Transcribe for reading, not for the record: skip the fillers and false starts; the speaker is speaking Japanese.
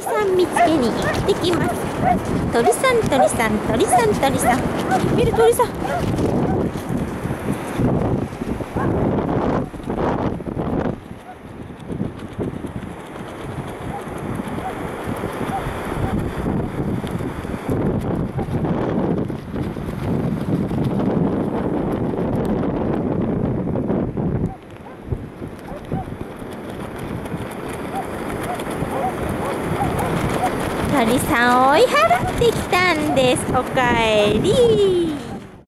さん見つけに行ってきます。鳥さん鳥さん鳥さん鳥さん、見る鳥さん。鳥さんを追い払ってきたんです。おかえり。